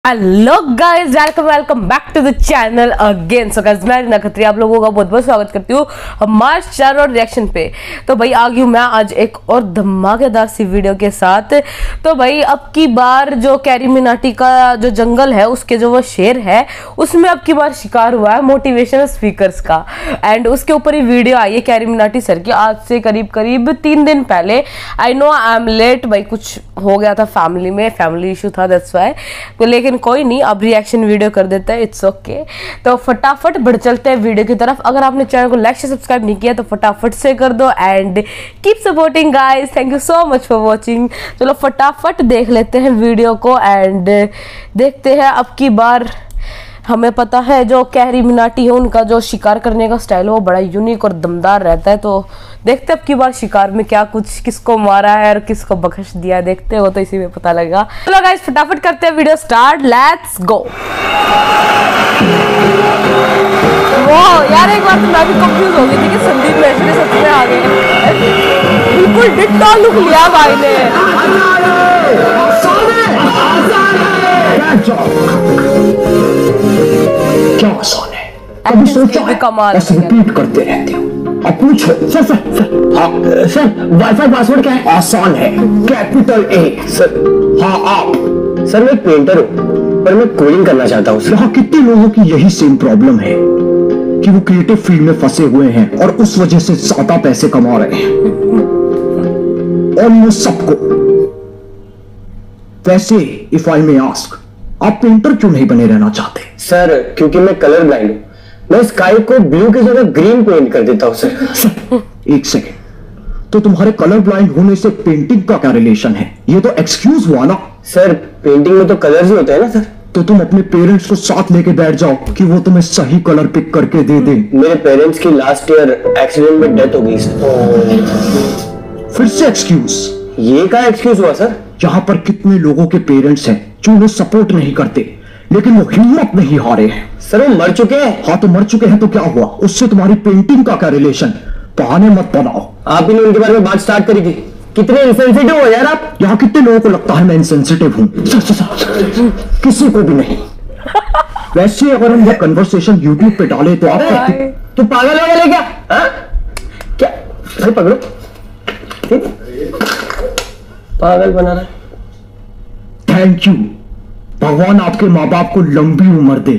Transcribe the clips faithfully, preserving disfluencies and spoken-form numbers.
Hello guys, welcome welcome back to the channel again. So guys, मैं रीना खत्री आप लोगों का बहुत बहुत स्वागत करती हूँ हमारे चैनल और रिएक्शन पे। तो भाई आ गई हूँ मैं आज एक और धमाकेदार सी वीडियो के साथ। तो भाई अब की बार जो कैरी मिनाटी का जो जंगल है उसके जो वो शेर है उसमें अब की बार शिकार हुआ है मोटिवेशनल स्पीकर्स का। एंड उसके ऊपर ही वीडियो आई है कैरी मिनाटी सर की आज से करीब करीब तीन दिन पहले। I know I am late, भाई कुछ हो गया था फैमिली में, फैमिली इशू था दैट्स वाई, लेकिन कोई नहीं, अब रिएक्शन वीडियो कर देता है, इट्स ओके okay। तो फटाफट बढ़ चलते हैं वीडियो की तरफ। अगर आपने चैनल को लाइक से सब्सक्राइब नहीं किया तो फटाफट से कर दो and keep supporting guys, thank you so much for watching. चलो फटाफट देख लेते हैं वीडियो को एंड देखते हैं अब की बार। हमें पता है जो कैरी मिनाटी है उनका जो शिकार करने का स्टाइल है वो बड़ा यूनिक और दमदार रहता है। तो देखते हैं अब की बार शिकार में क्या कुछ, किसको मारा है और किसको बख्श दिया है, देखते हो तो इसी में पता लगेगा। चलो गाइस फटाफट करते हैं वीडियो स्टार्ट, लेट्स गो। वाह यार, एक बार तो मैं भी कंफ्यूज हो गई थी कि संदीप महेश्वरी सच में आ गए। बिल्कुल डिट्टो लुक लिया भाई ने। क्या आसान है, कभी सोचा है? कमाल ऐसे रिपीट करते रहते हो। अब पूछो सर सर सर हाँ सर वाईफाई पासवर्ड क्या है? आसान है, कैपिटल ए। सर हाँ आप सर मैं एक पेंटर हूँ पर मैं कोडिंग करना चाहता हूँ। यहाँ कितने लोगों की यही सेम प्रॉब्लम है कि वो क्रिएटिव फील्ड में फंसे हुए हैं और उस वजह से ज्यादा पैसे कमा रहे हैं। ऑलमोस्ट सबको। वैसे इफ आई मे आस्क, आप पेंटर क्यों नहीं बने रहना चाहते? सर क्योंकि मैं कलर ब्लाइंड हूं, मैं स्काई को ब्लू की जगह ग्रीन पेंट कर देता हूं। सर, सर एक सेकेंड, तो तुम्हारे कलर ब्लाइंड होने से पेंटिंग का क्या रिलेशन है? ये तो एक्सक्यूज हुआ ना। सर पेंटिंग में तो कलर्स ही होते हैं ना सर। तो तुम अपने पेरेंट्स को साथ लेके बैठ जाओ कि वो तुम्हें सही कलर पिक करके दे दें। मेरे पेरेंट्स की लास्ट ईयर एक्सीडेंट में डेथ हो गई सर। फिर से एक्सक्यूज? ये क्या एक्सक्यूज हुआ सर? यहाँ पर कितने लोगों के पेरेंट्स हैं जो उन्हें सपोर्ट नहीं करते लेकिन वो हिम्मत नहीं हारे हैं। सर वो मर चुके हैं। हाँ तो मर चुके हैं तो क्या हुआ, उससे तुम्हारी पेंटिंग का क्या रिलेशन? बहाने मत बनाओ। आप ही ने उनके बारे में बात स्टार्ट करी थी। कितने इनसेंसिटिव हो यार आप। यहाँ कितने लोगों को लगता है मैं इनसेंसिटिव हूँ? किसी को भी नहीं। वैसे अगर हम ये कन्वर्सेशन यूट्यूब पे डाले तो आप तो पागल हो गए क्या? हा? क्या भाई पकड़ो, पागल बना रहा है। थैंक यू, भगवान आपके माँ बाप को लंबी उम्र दे।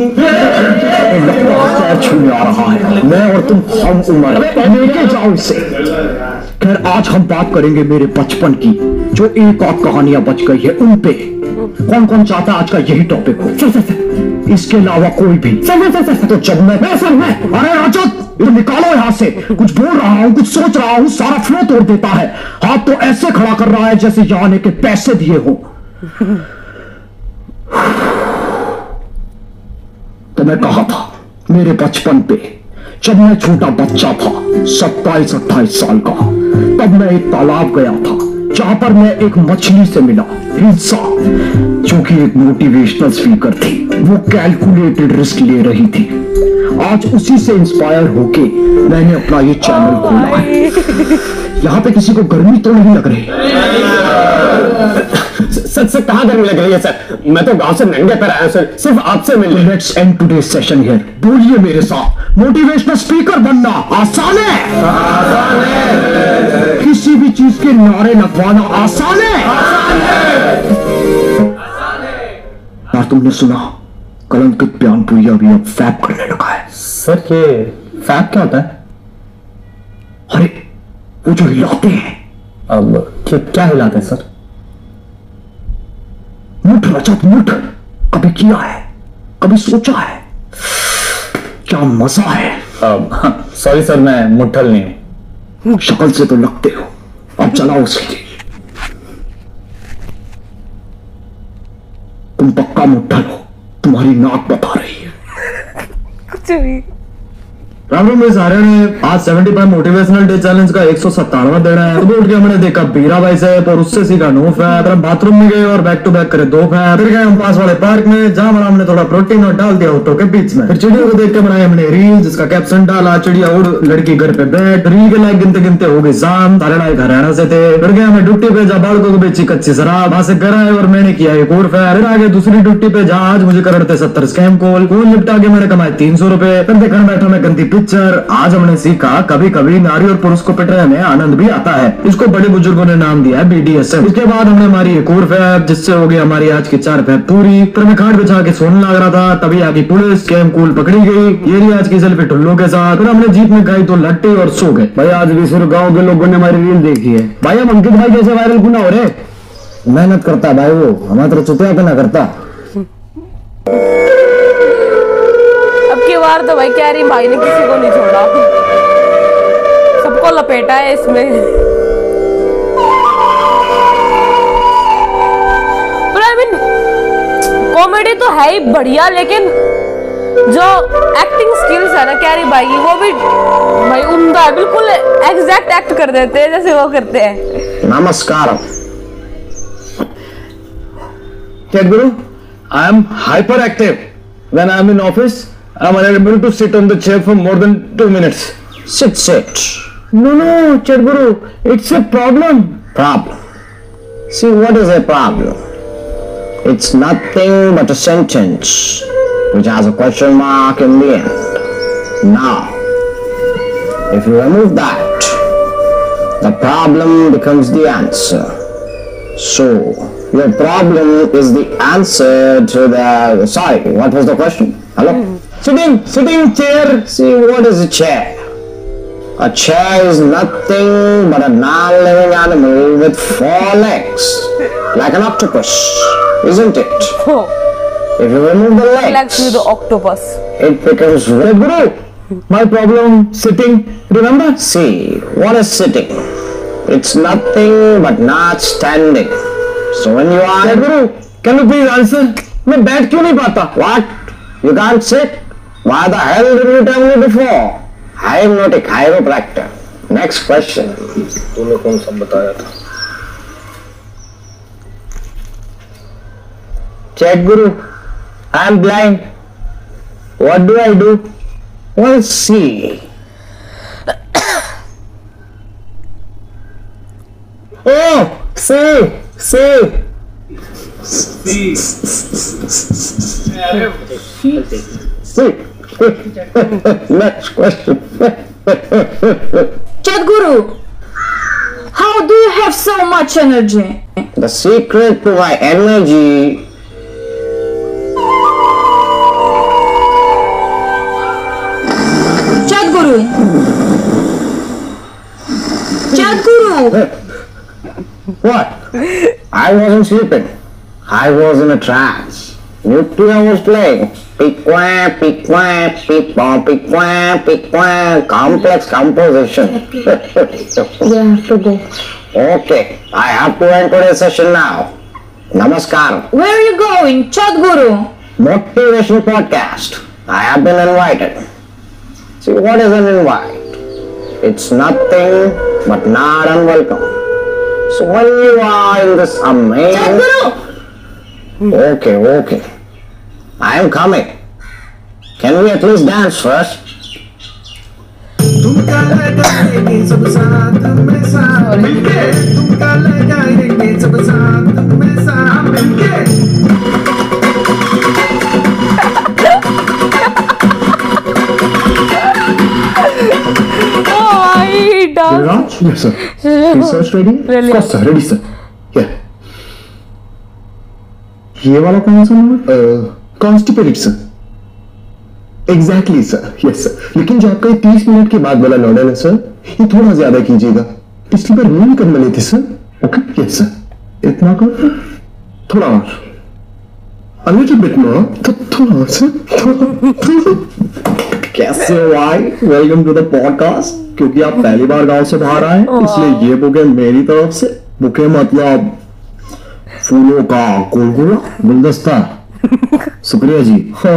छूने आ रहा है, मैं और तुम हम उम्र लेके जाओ इसे। खैर आज हम बात करेंगे मेरे बचपन की, जो एक आध कहानियां बच गई है उन पे। कौन कौन चाहता आज का यही टॉपिक हो? सर, सर, सर, इसके अलावा कोई भी? सर, सर, सर, तो जब मैं मैं सर मैं अरे राजत तो निकालो यहाँ से। कुछ बोल रहा हूँ, कुछ सोच रहा हूँ, सारा फ्लो तोड़ देता है। हाथ तो ऐसे खड़ा कर रहा है जैसे यहाँ आने के पैसे दिए हो। तो मैं कहा था मेरे बचपन पे, जब मैं छोटा बच्चा था सत्ताईस अट्ठाईस साल का, तब मैं एक तालाब गया था जहां पर मैं एक मछली से मिला, हिल्सा, जो कि एक मोटिवेशनल स्पीकर थी। वो कैलकुलेटेड रिस्क ले रही थी। आज उसी से इंस्पायर होके मैंने अपना ये चैनल खोला है। यहाँ पे किसी को गर्मी तो नहीं लग रही? सर सर कहाँ गर्मी लग रही है सर? मैं तो गांव से नंगे पैर आया सर, सिर्फ आपसे मिलने। Let's end today's session here. बोलिए मेरे साथ, मोटिवेशनल स्पीकर बनना आसान है? आसान है। किसी भी चीज के नारे लगवाना आसान है? आसान है। यार तुमने सुना कलंकित बयानपुरिया भी अब फैप करने लगा है। सर ये फैप क्या होता है? अरे वो जो हिलाते हैं। अब क्या हिलाते हैं सर? मुठ रजत मुठ। कभी किया है, कभी सोचा है? क्या मजा है। सॉरी सर मैं मुठल नहीं हूं। शक्ल से तो लगते हो। अब चलाओ उसकी। तुम पक्का मुठल हो, तुम्हारी नाक बता रही है। कुछ भी। राम राम भाई सारे ने आज पचहत्तर मोटिवेशनल डे चैलेंज का एक सौ सत्तानवा दिन है। सुबह उठ के हमने देखा बीरा भाई से और उससे सीखा नो फैट। हम बाथरूम में गए और बैक टू बैक करे दो फैट। फिर गए हम पास वाले पार्क में जहाँ पर हमने थोड़ा प्रोटीन और डाल दिया ऑटो के बीच में। फिर चिड़ियों को देख के बनाए हमने रील जिसका कैप्शन डाला चिड़िया उड़ लड़की घर पे बैठ। रील के लाइक गिनते गिनते हो गई शाम। सारे लाइक हरियाणा से थे। फिर गए हमें डुट्टी पे जहाँ बालकों को बेची कच्ची शराब। वहां से घर आए और मैंने किया एक और फैट। फिर आगे दूसरी डुट्टी पे जहाँ आज मुझे कर रहे थे सत्तर स्कैम कॉल। कॉल निपटा के मैंने कमाए तीन सौ रुपए। फिर देखने बैठा मैं गंदी पिक्चर। आज हमने सीखा कभी कभी नारी और पुरुष को पिटने में आनंद भी आता है। इसको बड़े बुजुर्गों ने नाम दिया है बी डी एस एम। इसके बाद हमने हमारी एक और फैब जिससे हो गई हमारी आज की चार फैब पूरी। फिर मैं खाट बिछा के सोने लग रहा था तभी आगे पुलिस स्कैम कूल पकड़ी गई। ये रही आज की सेल्फी टुल्लू के साथ। फिर हमने जीप में खाई तो लट्टे और सो गए। भाई आज भी सिर्फ गाँव के लोगों ने हमारी रील देखी है। भाई हम अंकित भाई कैसे वायरल क्यों ना हो रहे? मेहनत करता भाई वो हमारा तरह चुतिया पे ना करता। अब की बार तो भाई कैरी भाई ने किसी को नहीं छोड़ा, सबको लपेटा है इसमें। पर आई मीन कॉमेडी तो है ही बढ़िया, लेकिन जो एक्टिंग स्किल्स है ना कैरी भाई की वो भी भाई उम्दा है। बिल्कुल एग्जैक्ट एक्ट कर देते हैं जैसे वो करते हैं। नमस्कार Ted Guru, I am hyperactive. When I am in office, I am unable to sit on the chair for more than two minutes. Sit, sit. No, no, Ted Guru, it's a problem. Problem. See, what is a problem? It's nothing but a sentence which has a question mark in the end. Now, if you remove that, the problem becomes the answer. So, your problem is the answer to the. Sorry, what was the question? Hello? Mm. Sitting, sitting chair. See, what is a chair? A chair is nothing but a non-living animal with four legs, like an octopus, isn't it? Oh. If you remove the legs, legs with the octopus, it becomes red. Guru, my problem sitting. Remember? See, what is sitting? It's nothing but not standing. So when you are, Guru, can you please answer? मैं बैठ क्यों नहीं पाता? What? You can't sit? Why the hell did you tell me before? I am not a chiropractor. Next question. तूने कौन सा बताया था? Check Guru. I am blind. What do I do? Well, see. Oh, see. See. See. See. Next question. Ted Guru, how do you have so much energy? The secret to my energy Ted Guru. Ted Guru. What? I wasn't sleeping. I was in a trance. Nuclear was playing. Piquant, piquant, piquant, piquant, piquant. Complex composition. You have to go. Okay, I have to end today's session now. Namaskar. Where are you going, Ted Guru? Motivational podcast. I have been invited. See, what is an invite? It's nothing but not unwelcome. So when you are in this amazing... Ted Guru! Okay, okay. I am coming. Can we at least dance first? Raj? Yes, sir. Research ready? Really? Of course, sir. Ready, sir. Yeah. ये वाला कौन सा number? Constipated sir. Exactly sir, yes sir. लेकिन जो आपका तीस minute के बाद वाला मॉडल है सर, ये थोड़ा ज्यादा कीजिएगा। पिछली बार नहीं करने लेते सर। Okay, yes sir. इतना करो, थोड़ा और। A little bit more, तो थोड़ा और सर। कैसे हो भाई? Welcome to the podcast. क्योंकि आप पहली बार गांव से बाहर आए इसलिए ये बुके मेरी तरफ से। बुके मतलब फूलों का गुलगुला, गुलदस्ता। शुक्रिया जी।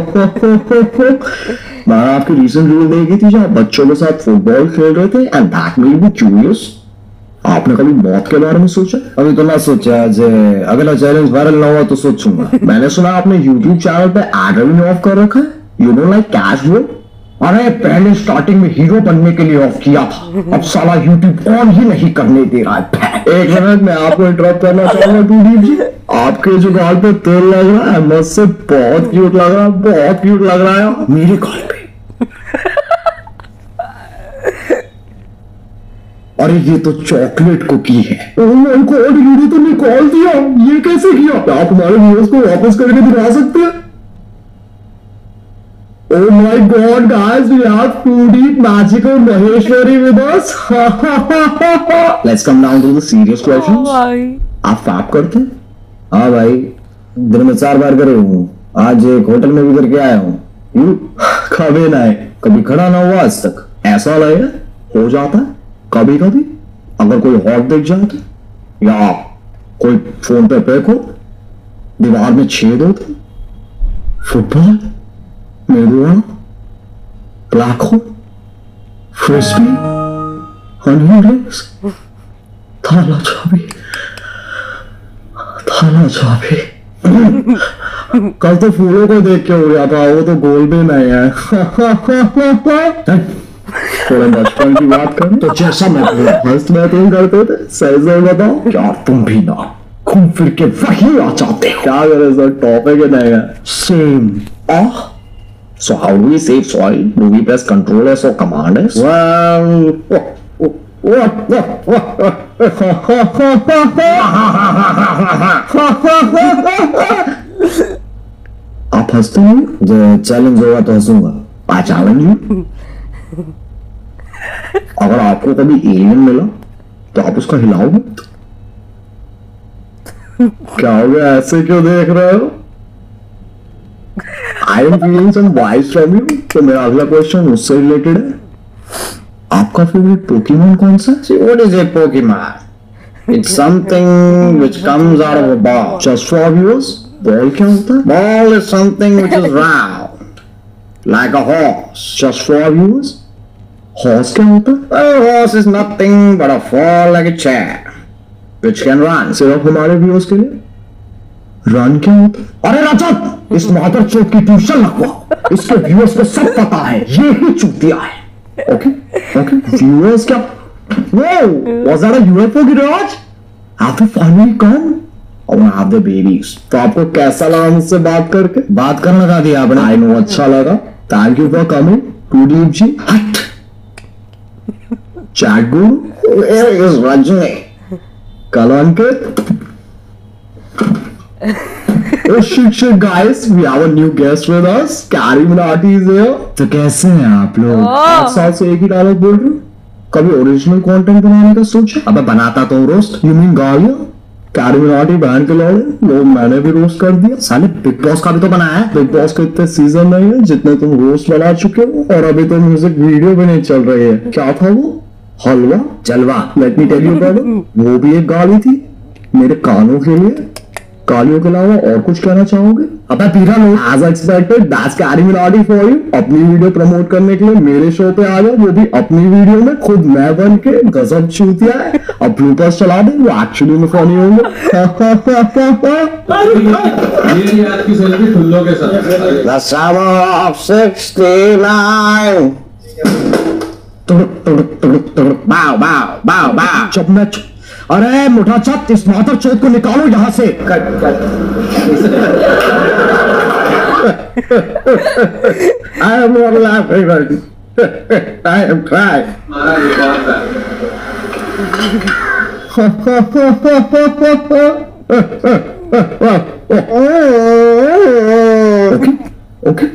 मैंने आपकी रिसेंट रील देखी थी जहाँ बच्चों के साथ फुटबॉल खेल रहे थे and that made me curious. आपने कभी मौत के बारे में सोचा? अभी तो ना सोचा, जे अगला चैलेंज वायरल ना हुआ तो सोचूंगा। मैंने सुना आपने यूट्यूब चैनल पे एड रेवेन्यू ऑफ कर रखा है। You don't like cash flow? अरे पहले स्टार्टिंग में हीरो बनने के लिए ऑफ किया था, अब साला यूट्यूब ऑन ही नहीं करने दे रहा है। एक मिनट मैं आपको इंटरप्ट करना चाहूंगा टू डीप जी। आपके जो गाल पे तेल लग रहा है मुझसे बहुत क्यूट लग रहा है, बहुत क्यूट लग रहा है मेरे गाल पे। अरे ये तो चॉकलेट कुकी है। ओह माय गॉड, वीडियो तो निकाल दिया, ये कैसे किया? आप हमारे व्यूअर्स को वापस करके दिखा सकते हैं? Oh my God, guys, we have two deep magical Maheshwari with us. Let's come down to the serious questions. आप फैप करते हैं? हाँ भाई, दिन में चार बार करे हूँ। आज एक होटल में भी करके आया हूँ। यू कभी ना है, कभी खड़ा ना हुआ आज तक। ऐसा लगेगा हो जाता है कभी कभी, अगर कोई हॉट दिख जाए तो, या कोई फोन पे पैक हो, दीवार में छेद होते, फुटबॉल, मेरुआ, black hole, frisbee, honey drinks, थाला चाबी, थाला चाबी। कल तो फूलों को देख के हो गया था, वो तो गोल भी नहीं है। थोड़ा बचपन की बात करें तो जैसा मैं फर्स्ट में तुम करते थे, सही से बताओ क्या तुम भी ना घूम फिर के वही आ जाते हो? क्या करे सर, टॉपिक ही नहीं है। Same. Ah So how do we save soil? Do we press Control S or Command S? Well, what, what, what, what, आप हंसते हैं? जो चैलेंज होगा तो हंसूंगा। I challenge you. अगर आपको कभी एलियन मिला तो आप उसका हिलाओगे? क्या हो गया, ऐसे क्यों देख रहे हो? I am feeling some vibes from you. तो मेरा अगला क्वेश्चन उससे रिलेटेड है। आपका फेवरेट पोकेमॉन कौन सा? See, what is a Pokemon? It's something which comes out of a ball. Just for viewers, ball क्या होता है? Ball is something which is round, like a horse. Just for viewers, horse क्या होता है? A horse is nothing but a fall like a chair, which can run. सिर्फ हमारे viewers के लिए रन क्या होता है? अरे रजत, इस मादर चौथ की ट्यूशन लगवा, इसके व्यूअर्स को सब पता है, ये ही चूतिया है। ओके ओके, व्यूअर्स क्या? Whoa, was that a U F O गिराज? Have you finally come? और have the babies. तो आपको कैसा लगा मुझसे बात करके? बात करना था दिया आपने। I know, अच्छा लगा। Thank you for coming. Too deep जी। हट। Chat guru, where is Rajni? Kalanket. Oh shit shit guys, we have a new guest with us. Carrie Minati is here. तो कैसे हैं आप लोग? पाँच साल से एक ही डायलॉग बोल रहे हो? कभी ओरिजिनल कंटेंट बनाने का सोचा? अबे बनाता तो रोस्ट। यू मीन गालियां? कैरी मिनाटी बहन के लौड़े, वो मैंने भी रोस्ट कर दिया। साले बिग बॉस का भी तो बनाया है। बिग बॉस के इतने सीजन नहीं है जितने तुम रोस्ट बना चुके हो, और अभी तो म्यूजिक वीडियो भी नहीं चल रही है। क्या था वो? हलवा जलवा। Let me tell you brother, वो भी एक गाली थी मेरे कानों के लिए। गालियों के अलावा और कुछ कहना चाहोगे? अबे पीरा लो, as expected that's Carry Minati for you. अपनी वीडियो प्रमोट करने के लिए मेरे शो पे आ जाओ, वो भी अपनी वीडियो में खुद मैं बन के। गजब चूतिया है। अब ब्लूपर्स चला दे, वो एक्चुअली में फनी होंगे। ये आज की सेल्फी खुल्लो के साथ। The summer of sixty-nine. बाव बाव बाव बाव। चुप मैं चुप। अरे मुठा चत, इस मातर चौथ को निकालो यहाँ से। Cut cut. I am not laughing. I am crying. Okay, okay.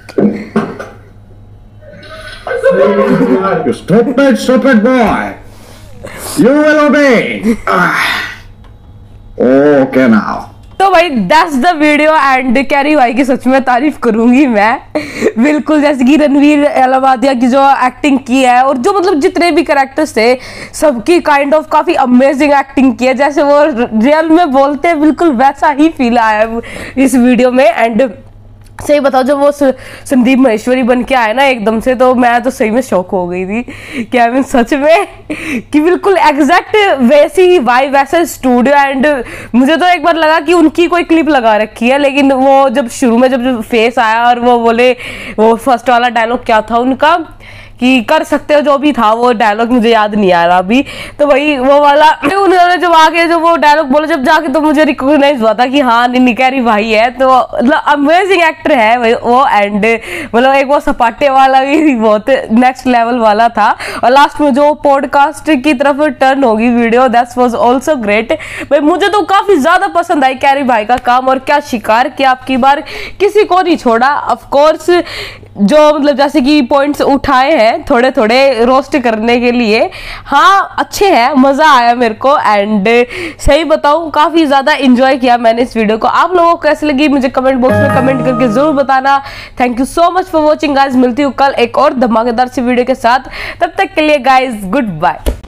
You stupid, stupid boy. You will obey. Ah. Okay now. तो भाई that's the video and Carry भाई की सच में तारीफ करूंगी मैं बिल्कुल, जैसे कि रणवीर अहलावालिया की जो एक्टिंग की है और जो मतलब जितने भी कैरेक्टर्स थे सबकी काइंड ऑफ काफी अमेजिंग एक्टिंग की है, जैसे वो रियल में बोलते हैं बिल्कुल वैसा ही फील आया इस वीडियो में। एंड सही बताओ जब वो संदीप महेश्वरी बन के आए ना एकदम से, तो मैं तो सही में शौक हो गई थी कि आई मीन सच में कि बिल्कुल एग्जैक्ट वैसी ही वाइब, वैसा स्टूडियो। एंड मुझे तो एक बार लगा कि उनकी कोई क्लिप लगा रखी है, लेकिन वो जब शुरू में जब फेस आया और वो बोले वो फर्स्ट वाला डायलॉग क्या था उनका कि कर सकते हो, जो भी था वो डायलॉग मुझे याद नहीं आ रहा अभी, तो वही वो वाला उन्होंने जब आगे जो वो डायलॉग बोला जब जाके, तो मुझे रिकॉग्नाइज हुआ था कि हाँ निन्नी कैरी भाई है, तो मतलब अमेजिंग एक्टर है वो। एंड मतलब एक वो सपाटे वाला भी बहुत नेक्स्ट लेवल वाला था, और लास्ट में जो पॉडकास्ट की तरफ टर्न होगी video, that was also great. भाई मुझे तो काफी ज्यादा पसंद आई कैरी भाई का काम, और क्या शिकार किया आपकी बार, किसी को नहीं छोड़ा। ऑफ कोर्स जो मतलब जैसे कि पॉइंट्स उठाए हैं थोड़े थोड़े रोस्ट करने के लिए, हाँ अच्छे हैं, मजा आया मेरे को। एंड सही बताऊं काफी ज्यादा एंजॉय किया मैंने इस वीडियो को। आप लोगों को कैसी लगी मुझे कमेंट बॉक्स में कमेंट करके जरूर बताना। Thank you so much for watching guys, मिलती हूँ कल एक और धमाकेदार सी वीडियो के साथ, तब तक के लिए गाइज गुड बाय।